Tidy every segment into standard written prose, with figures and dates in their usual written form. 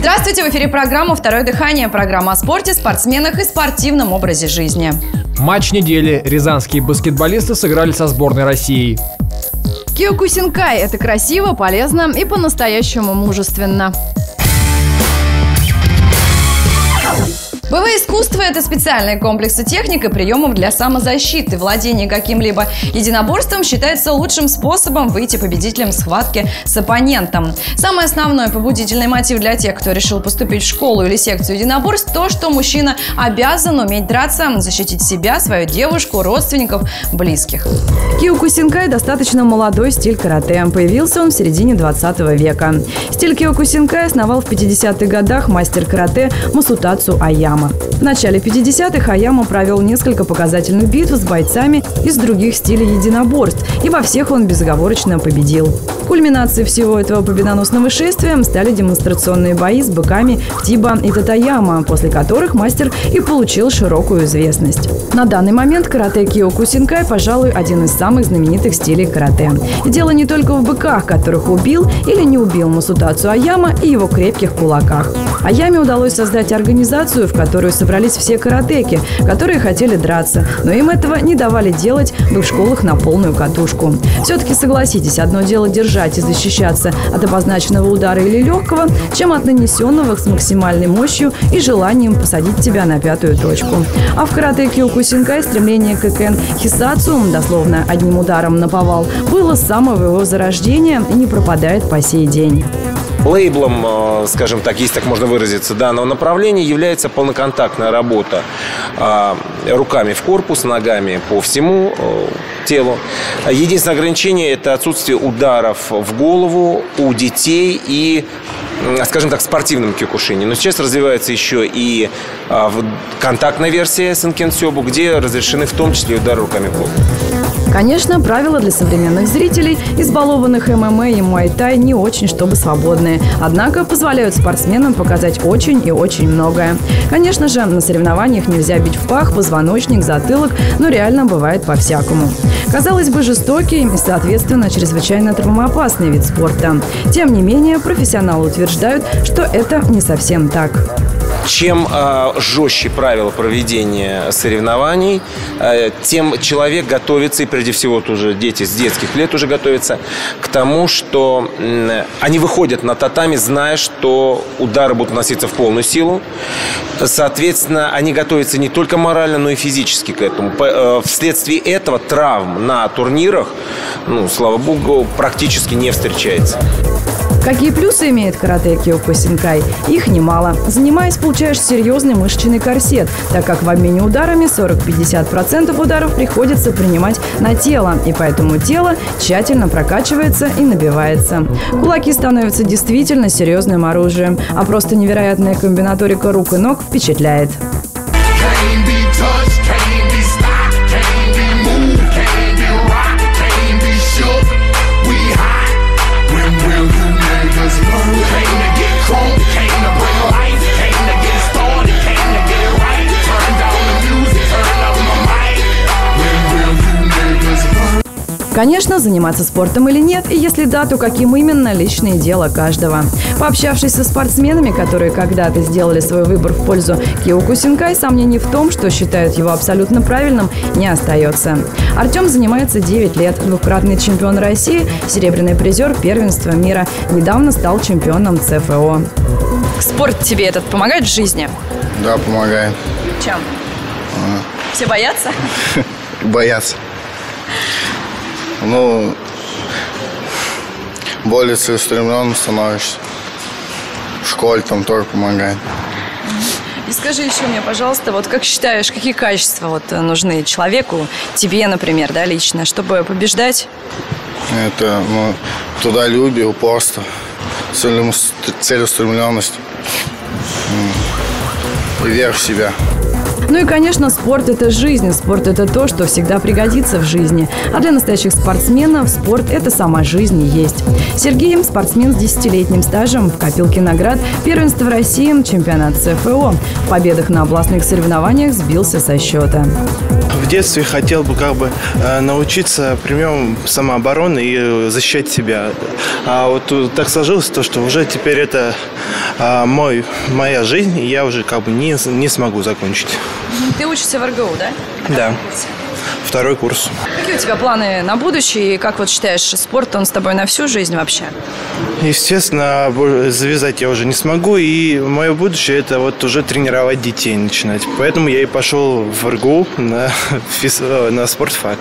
Здравствуйте! В эфире программа «Второе дыхание». Программа о спорте, спортсменах и спортивном образе жизни. Матч недели. Рязанские баскетболисты сыграли со сборной России. Киокусинкай – это красиво, полезно и по-настоящему мужественно. Боевое искусство – это специальные комплексы техник и приемов для самозащиты. Владение каким-либо единоборством считается лучшим способом выйти победителем в схватке с оппонентом. Самый основной побудительный мотив для тех, кто решил поступить в школу или секцию единоборств – то, что мужчина обязан уметь драться, защитить себя, свою девушку, родственников, близких. Киокусинкай – достаточно молодой стиль карате. Появился он в середине 20 века. Стиль киокусинкай основал в 50-х годах мастер карате Масутацу Аяма. В начале 50-х Аяма провел несколько показательных битв с бойцами из других стилей единоборств, и во всех он безоговорочно победил. Кульминацией всего этого победоносного шествия стали демонстрационные бои с быками Тиба и Татаяма, после которых мастер и получил широкую известность. На данный момент карате Киокусинкай, пожалуй, один из самых знаменитых стилей карате. И дело не только в быках, которых убил или не убил Масутацу Аяма, и его крепких кулаках. Аяме удалось создать организацию, в которую собрались все каратеки, которые хотели драться, но им этого не давали делать в школах на полную катушку. Все-таки согласитесь, одно дело держать и защищаться от обозначенного удара или легкого, чем от нанесенного с максимальной мощью и желанием посадить тебя на пятую точку. А в карате Киокусинкай стремление к кен хисацу, дословно одним ударом наповал, было с самого его зарождения и не пропадает по сей день. Лейблом, скажем так, если так можно выразиться, данного направления является полноконтактная работа руками в корпус, ногами по всему телу. Единственное ограничение – это отсутствие ударов в голову у детей и, скажем так, в спортивном киокушине. Но сейчас развивается еще и контактная версия сэнкен-сёбу, где разрешены в том числе удары руками в голову. Конечно, правила для современных зрителей, избалованных ММА и муай-тай, не очень чтобы свободные. Однако позволяют спортсменам показать очень и очень многое. Конечно же, на соревнованиях нельзя бить в пах, позвоночник, затылок, но реально бывает по-всякому. Казалось бы, жестокий и, соответственно, чрезвычайно травмоопасный вид спорта. Тем не менее, профессионалы утверждают, что это не совсем так. Чем жестче правила проведения соревнований, тем человек готовится, и прежде всего уже дети с детских лет уже готовятся к тому, что они выходят на татами, зная, что удары будут наноситься в полную силу. Соответственно, они готовятся не только морально, но и физически к этому. Вследствие этого травм на турнирах, слава богу, практически не встречается. Какие плюсы имеет карате Киокусинкай? Их немало. Занимаясь, получаешь серьезный мышечный корсет, так как в обмене ударами 40-50% ударов приходится принимать на тело, и поэтому тело тщательно прокачивается и набивается. Кулаки становятся действительно серьезным оружием, а просто невероятная комбинаторика рук и ног впечатляет. Конечно, заниматься спортом или нет, и если да, то каким именно – личное дело каждого. Пообщавшись со спортсменами, которые когда-то сделали свой выбор в пользу Киокусинкай, сомнений в том, что считают его абсолютно правильным, не остается. Артем занимается 9 лет, двукратный чемпион России, серебряный призер первенства мира, недавно стал чемпионом ЦФО. Спорт тебе этот помогает в жизни? Да, помогает. Чем? Все боятся? Боятся. Более целеустремленным становишься. В школе там тоже помогает. И скажи еще мне, пожалуйста, как считаешь, какие качества нужны человеку, тебе, например, лично, чтобы побеждать? Это трудолюбие, упорство, целеустремленность и вера в себя. Ну и, конечно, спорт – это жизнь. Спорт – это то, что всегда пригодится в жизни. А для настоящих спортсменов спорт – это сама жизнь и есть. Сергей – спортсмен с 10-летним стажем в копилке наград, первенство России, чемпионат ЦФО. В победах на областных соревнованиях сбился со счета. В детстве хотел бы научиться приемам самообороны и защищать себя. А вот так сложилось то, что уже теперь это моя жизнь, и я уже не смогу закончить. Ты учишься в РГУ, да? Да. Второй курс. Какие у тебя планы на будущее? И как вот считаешь, спорт, он с тобой на всю жизнь вообще? Естественно, завязать я уже не смогу. И мое будущее – это вот уже тренировать детей начинать. Поэтому я и пошел в РГУ на спортфак.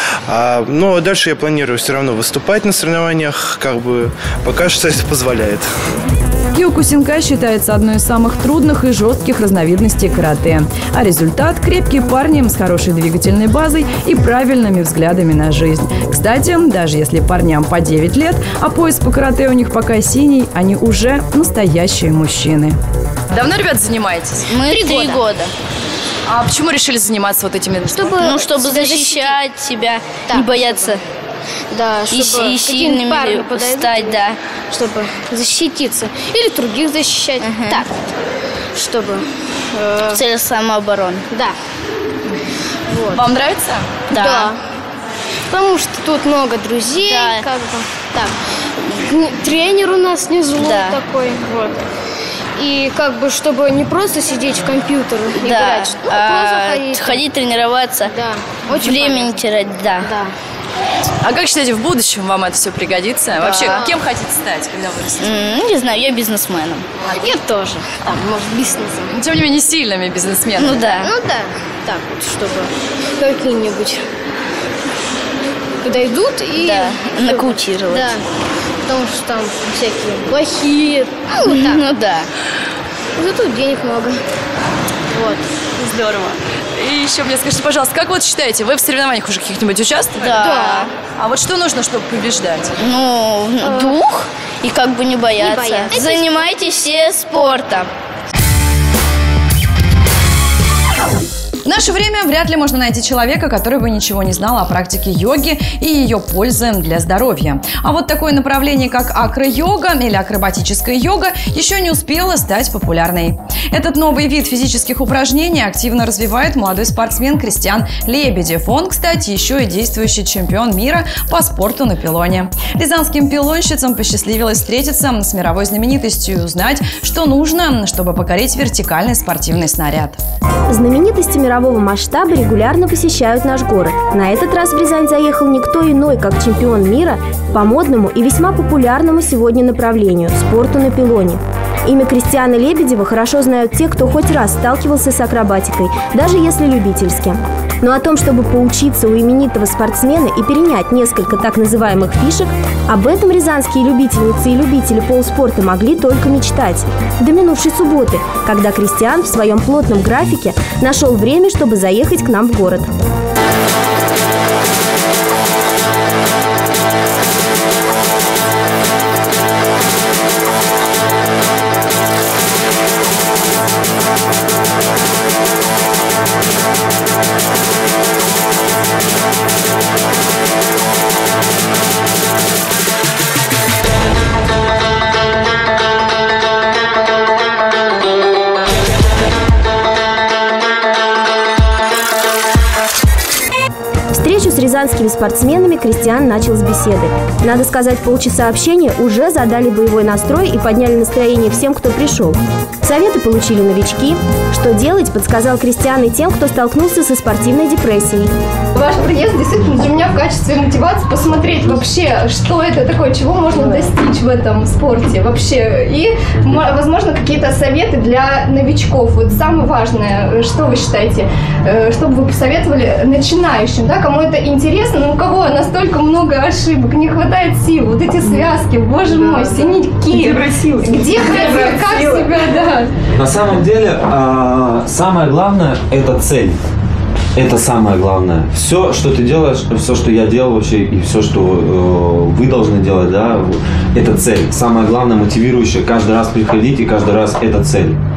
Но дальше я планирую все равно выступать на соревнованиях, пока что это позволяет. Киокусинкай считается одной из самых трудных и жестких разновидностей карате. А результат – крепкие парни с хорошей двигательной базой и правильными взглядами на жизнь. Кстати, даже если парням по 9 лет, а пояс по карате у них пока синий, они уже настоящие мужчины. Давно, ребят, занимаетесь? Мы 3 года. А почему решили заниматься вот этими? Чтобы защищать себя, не бояться. Да, чтобы и сильными стать, да. Чтобы защититься. Или других защищать. Так, чтобы... В целях самообороны. Да. Вот. Вам нравится? Да. Потому что тут много друзей, Да. Так. Тренер у нас не злой такой, вот. И чтобы не просто сидеть в компьютере играть, просто ходить тренироваться, очень время не терять, да. А как считаете, в будущем вам это все пригодится? Да. Вообще, кем хотите стать, когда вырастете? Не знаю, я бизнесменом. Я тоже. Может, бизнесом. Но, тем не менее, сильными бизнесменами. Ну да. Так вот, чтобы какие-нибудь подойдут и... нокаутировать. Да, потому что там всякие плохие. Ну да. Зато денег много. Вот. Здорово. И еще мне скажите, пожалуйста, как вот считаете, вы в соревнованиях уже каких-нибудь участвовали? Да. А вот что нужно, чтобы побеждать? Дух и не бояться. Не бояться. Занимайтесь все спортом. В наше время вряд ли можно найти человека, который бы ничего не знал о практике йоги и ее пользы для здоровья. А вот такое направление, как акро-йога или акробатическая йога, еще не успело стать популярной. Этот новый вид физических упражнений активно развивает молодой спортсмен Кристиан Лебедев. Он, кстати, еще и действующий чемпион мира по спорту на пилоне. Рязанским пилонщицам посчастливилось встретиться с мировой знаменитостью и узнать, что нужно, чтобы покорить вертикальный спортивный снаряд. Знаменитости мирового масштаба регулярно посещают наш город. На этот раз в Рязань заехал никто иной, как чемпион мира по модному и весьма популярному сегодня направлению – спорту на пилоне. Имя Кристиана Лебедева хорошо знают те, кто хоть раз сталкивался с акробатикой, даже если любительски. Но о том, чтобы поучиться у именитого спортсмена и перенять несколько так называемых фишек, об этом рязанские любительницы и любители полуспорта могли только мечтать. До минувшей субботы, когда Кристиан в своем плотном графике нашел время, чтобы заехать к нам в город. Встречу с рязанскими спортсменами Кристиан начал с беседы. Надо сказать, полчаса общения уже задали боевой настрой и подняли настроение всем, кто пришел. Советы получили новички. Что делать, подсказал Кристиан и тем, кто столкнулся со спортивной депрессией. Ваш приезд действительно для меня в качестве мотивации посмотреть вообще, что это такое, чего можно достичь в этом спорте вообще. И, возможно, какие-то советы для новичков. Вот самое важное, что вы считаете, что бы вы посоветовали начинающим, да, кому это интересно, но у кого настолько много ошибок, не хватает сил, вот эти связки, боже мой, синяки. Где брать, как себя, да. На самом деле, самое главное – это цель. Это самое главное. Все, что ты делаешь, все, что я делал вообще, и все, что вы должны делать, да, это цель. Самое главное, мотивирующее, каждый раз приходить, и каждый раз это цель.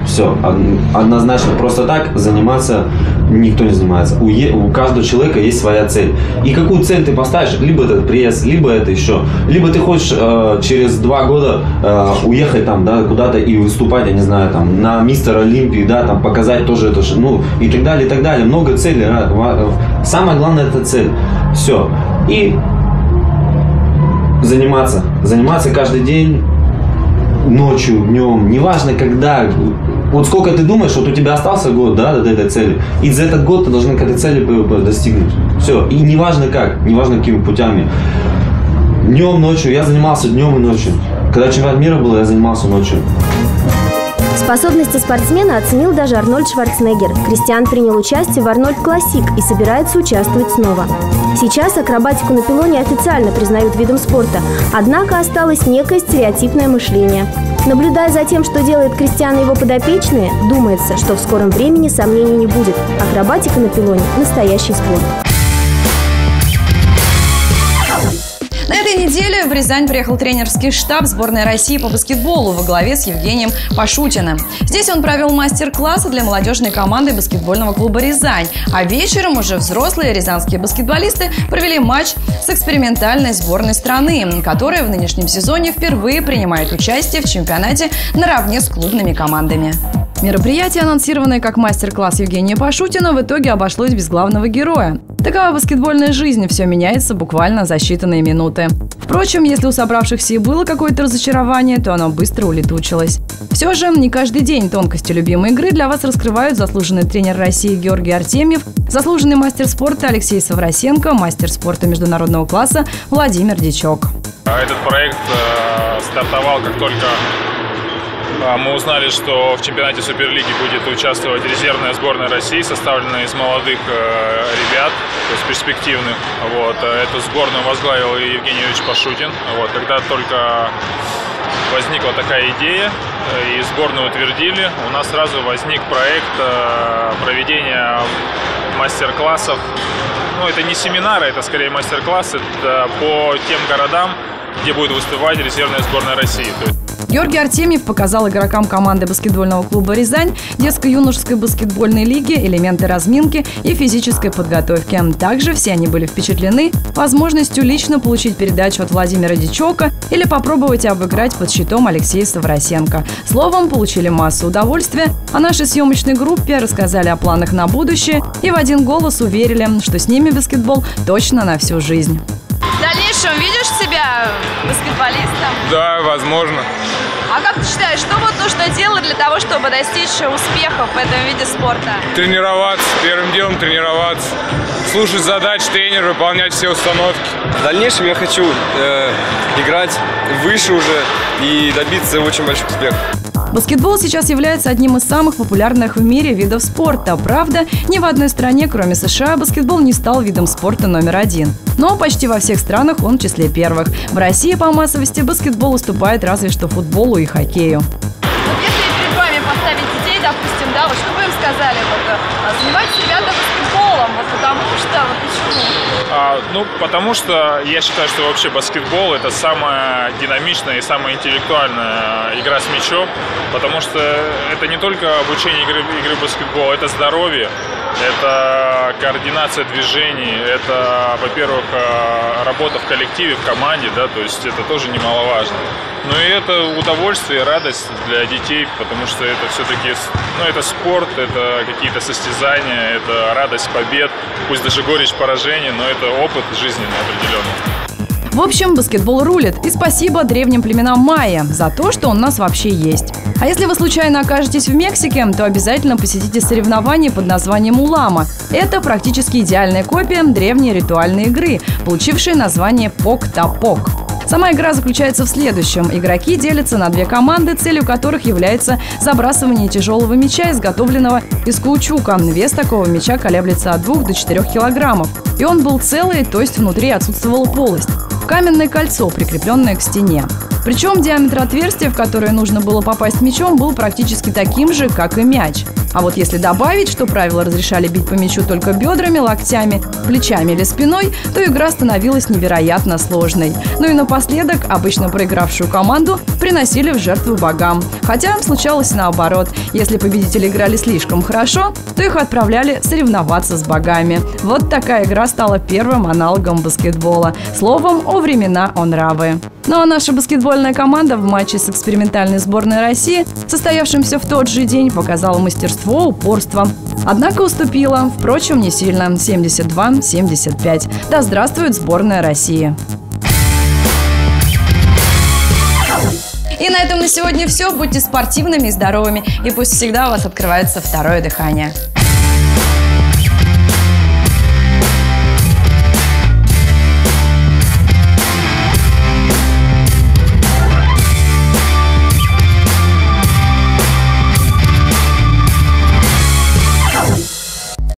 Все. Однозначно. Просто так заниматься никто не занимается. У каждого человека есть своя цель. И какую цель ты поставишь? Либо это пресс, либо это еще. Либо ты хочешь через 2 года уехать там, да, куда-то и выступать, я не знаю, там, на Мистер Олимпии, да, там, показать тоже это, ну, и так далее, и так далее. Много целей. Самое главное – это цель. Все. И заниматься. Заниматься каждый день, ночью, днем, неважно когда. Вот сколько ты думаешь, вот у тебя остался год, да, до этой цели, и за этот год ты должен к этой цели достигнуть. Все. И неважно как, неважно какими путями. Днем, ночью. Я занимался днем и ночью. Когда чемпионат мира был, я занимался ночью. Способности спортсмена оценил даже Арнольд Шварценеггер. Кристиан принял участие в Арнольд Классик и собирается участвовать снова. Сейчас акробатику на пилоне официально признают видом спорта, однако осталось некое стереотипное мышление. Наблюдая за тем, что делает Кристиан и его подопечные, думается, что в скором времени сомнений не будет. Акробатика на пилоне – настоящий спорт. На этой неделе в Рязань приехал тренерский штаб сборной России по баскетболу во главе с Евгением Пашутиным. Здесь он провел мастер-классы для молодежной команды баскетбольного клуба «Рязань». А вечером уже взрослые рязанские баскетболисты провели матч с экспериментальной сборной страны, которая в нынешнем сезоне впервые принимает участие в чемпионате наравне с клубными командами. Мероприятие, анонсированное как мастер-класс Евгения Пашутина, в итоге обошлось без главного героя. Такова баскетбольная жизнь, все меняется буквально за считанные минуты. Впрочем, если у собравшихся и было какое-то разочарование, то оно быстро улетучилось. Все же, не каждый день тонкости любимой игры для вас раскрывают заслуженный тренер России Георгий Артемьев, заслуженный мастер спорта Алексей Саврасенко, мастер спорта международного класса Владимир Дичок. Этот проект стартовал, как только мы узнали, что в чемпионате Суперлиги будет участвовать резервная сборная России, составленная из молодых ребят, то есть перспективных. Вот. Эту сборную возглавил Евгений Юрьевич Пашутин. Вот. Когда только возникла такая идея и сборную утвердили, у нас сразу возник проект проведения мастер-классов. Ну, это не семинары, это скорее мастер-классы по тем городам, где будет выступать резервная сборная России. Георгий Артемьев показал игрокам команды баскетбольного клуба «Рязань» детско-юношеской баскетбольной лиги элементы разминки и физической подготовки. Также все они были впечатлены возможностью лично получить передачу от Владимира Дичока или попробовать обыграть под щитом Алексея Саврасенко. Словом, получили массу удовольствия, а нашей съемочной группе рассказали о планах на будущее и в один голос уверили, что с ними баскетбол точно на всю жизнь. В дальнейшем видишь себя баскетболистом? Да, возможно. А как ты считаешь, что вот нужно делать для того, чтобы достичь успехов в этом виде спорта? Тренироваться, первым делом тренироваться, слушать задачи тренера, выполнять все установки. В дальнейшем я хочу играть выше уже и добиться очень больших успехов. Баскетбол сейчас является одним из самых популярных в мире видов спорта. Правда, ни в одной стране, кроме США, баскетбол не стал видом спорта номер 1. Но почти во всех странах он в числе первых. В России по массовости баскетбол уступает разве что футболу и хоккею. Вот если перед вами поставить детей, допустим, да, вот что бы им сказали? Вот, занимайтесь, ребята, баскетболом, вот потому что, вот почему? Ну, потому что я считаю, что вообще баскетбол – это самая динамичная и самая интеллектуальная игра с мячом, потому что это не только обучение игры в баскетбол, это здоровье, это координация движений, это, во-первых, работа в коллективе, в команде, да, то есть это тоже немаловажно. Ну и это удовольствие, радость для детей, потому что это все-таки, ну, это спорт, это какие-то состязания, это радость побед, пусть даже горечь поражений, но это опыт жизненный определенный. В общем, баскетбол рулит. И спасибо древним племенам майя за то, что он у нас вообще есть. А если вы случайно окажетесь в Мексике, то обязательно посетите соревнование под названием «Улама». Это практически идеальная копия древней ритуальной игры, получившей название «Пок-та-пок». Сама игра заключается в следующем. Игроки делятся на 2 команды, целью которых является забрасывание тяжелого мяча, изготовленного из каучука. Вес такого мяча колеблется от 2 до 4 килограммов. И он был целый, то есть внутри отсутствовала полость. Каменное кольцо, прикрепленное к стене. Причем диаметр отверстия, в которое нужно было попасть мячом, был практически таким же, как и мяч. А вот если добавить, что правила разрешали бить по мячу только бедрами, локтями, плечами или спиной, то игра становилась невероятно сложной. Ну и напоследок обычно проигравшую команду приносили в жертву богам. Хотя случалось наоборот. Если победители играли слишком хорошо, то их отправляли соревноваться с богами. Вот такая игра стала первым аналогом баскетбола. Словом, о времена, о нравы. Ну а наша баскетбольная команда в матче с экспериментальной сборной России, состоявшемся в тот же день, показала мастерство, упорство. Однако уступила, впрочем, не сильно – 72-75. Да здравствует сборная России! И на этом на сегодня все. Будьте спортивными и здоровыми. И пусть всегда у вас открывается второе дыхание.